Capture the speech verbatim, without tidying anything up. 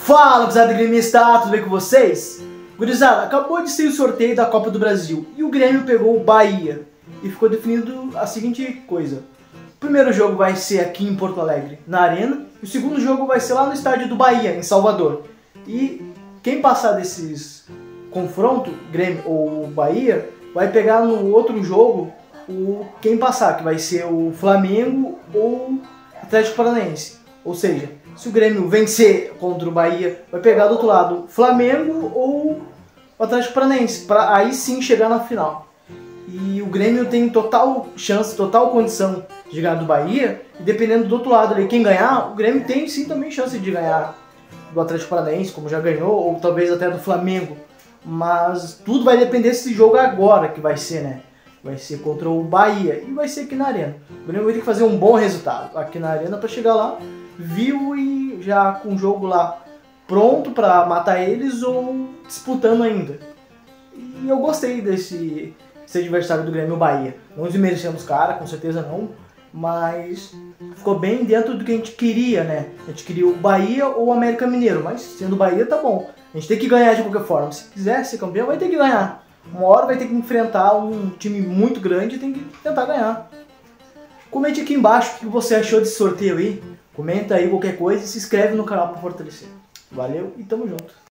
Fala, gurizada gremista, tudo bem com vocês? Gurizada, acabou de ser o sorteio da Copa do Brasil e o Grêmio pegou o Bahia e ficou definido a seguinte coisa. O primeiro jogo vai ser aqui em Porto Alegre, na Arena, e o segundo jogo vai ser lá no estádio do Bahia, em Salvador. E quem passar desses confrontos, Grêmio ou Bahia, vai pegar no outro jogo o quem passar, que vai ser o Flamengo ou Atlético Paranaense. Ou seja, se o Grêmio vencer contra o Bahia, vai pegar do outro lado Flamengo ou o Atlético Paranaense, para aí sim chegar na final. E o Grêmio tem total chance, total condição de ganhar do Bahia, e dependendo do outro lado ali, quem ganhar, o Grêmio tem sim também chance de ganhar do Atlético Paranaense, como já ganhou, ou talvez até do Flamengo. Mas tudo vai depender desse jogo agora que vai ser, né? Vai ser contra o Bahia e vai ser aqui na Arena. O Grêmio vai ter que fazer um bom resultado aqui na Arena para chegar lá vivo e já com o jogo lá pronto para matar eles ou disputando ainda. E eu gostei desse, desse adversário do Grêmio, o Bahia. Não desmerecemos cara, com certeza não, mas ficou bem dentro do que a gente queria, né? A gente queria o Bahia ou o América Mineiro, mas sendo o Bahia tá bom. A gente tem que ganhar de qualquer forma. Se quiser ser campeão, vai ter que ganhar. Uma hora vai ter que enfrentar um time muito grande e tem que tentar ganhar. Comente aqui embaixo o que você achou desse sorteio aí. Comenta aí qualquer coisa e se inscreve no canal para fortalecer. Valeu e tamo junto.